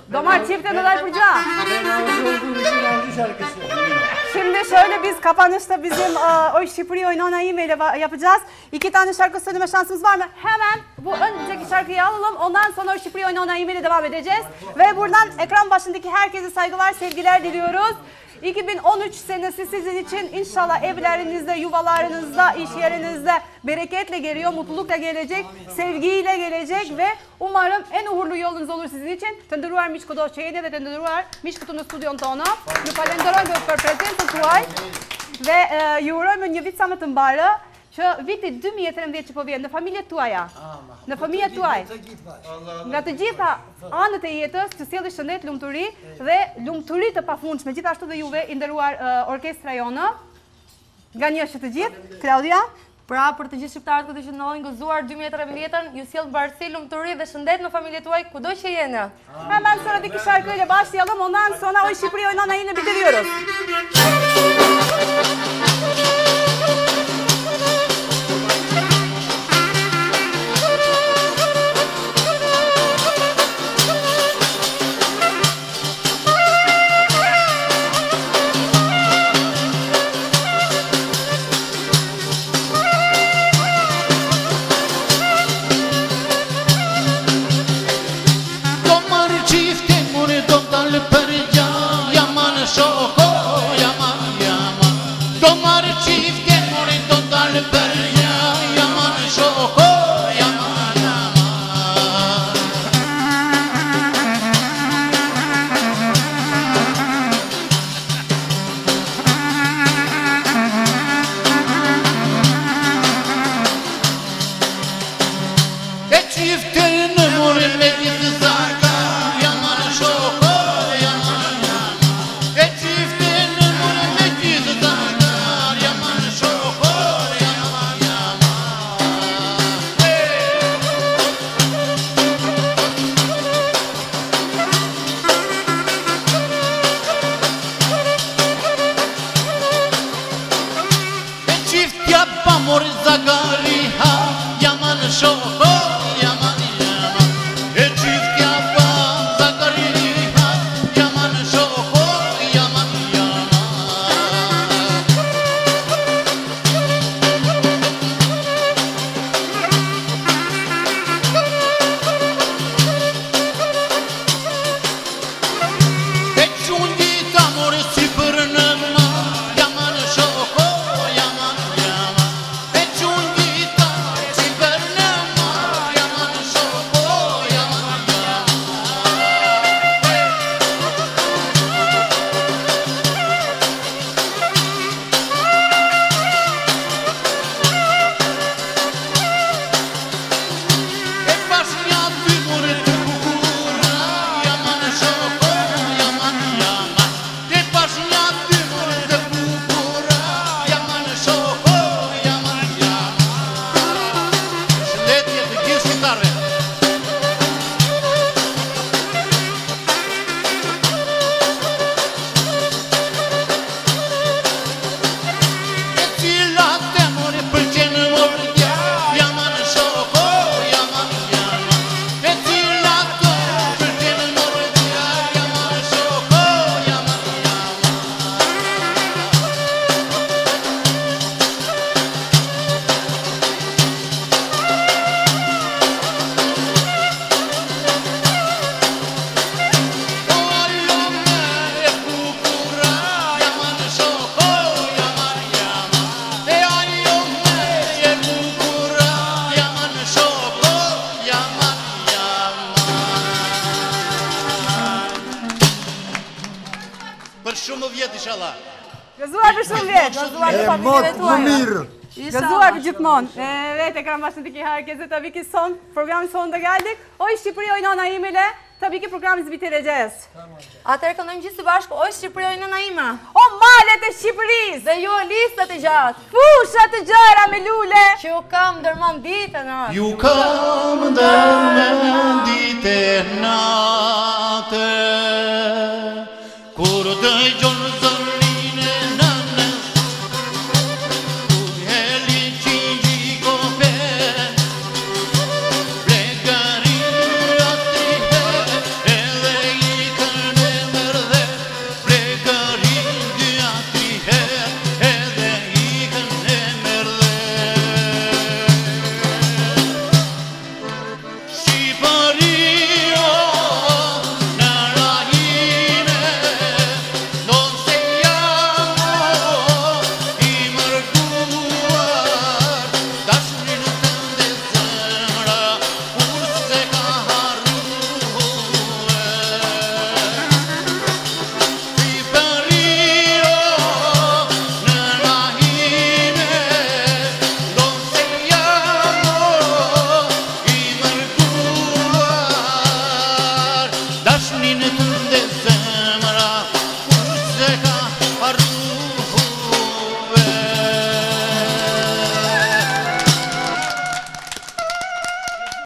Do marr çifte neler yapacağım? Şimdi şöyle biz kapanışta bizim o Şipri Oynana ile yapacağız. 2 tane şarkı söyleme şansımız var mı? Hemen bu önceki şarkıyı alalım. Ondan sonra o Şipri Oynana ile devam edeceğiz. Ve buradan ekran başındaki herkese saygılar, sevgiler diliyoruz. 2013 senesi sizin için inşallah evlerinizde, yuvalarınızda, iş yerinizde bereketle geliyor, mutlulukla gelecek, sevgiyle gelecek ve umarım en uğurlu yolunuz olur sizin için. Të nderuar miq kudo që jeni dhe të nderuar miq këtu në studion tonë. Ju falenderojmë për prezencën tuaj dhe ju urojmë një vit sa më të mbarë. Që viti 2013 që po vjen në familjet tuaja, në familjet tuaj, nga të gjitha anët e jetës që sjellni shëndet, lumturi dhe lumturi të pafundshme, gjithashtu dhe juve i nderuar orkestra jonë. Nga një që të gjithë, Claudia. Pra, për të gjithë shqiptarët këtë që ndodhin gëzuar 2013-ën, ju sjell mbarësi, lumturi dhe shëndet në familjet tuaj kudo që jeni. Hemen sonraki şarkıyla başlayalım. Ondan sonra o Şipri Oynana ile bitiriyoruz. Gëzuar për shumë vjetë, gëzuar për familjet tuaja. Gëzuar për gjithmonë. Evet, ekran başındaki herkese tabii ki son programın sonunda geldik. O Şipri Oynana ile tabii ki programımızı bitireceğiz. Atëherë këndojmë gjithë së bashku O Shqipëri Oynana ime. O malet e Shqipërisë. Dhe ju listat e gjatë. Fushat e gjara me lule. Që ju kam ndërmend ditën natë. Ju kam ndërmend ditën natë. Kur dëgjon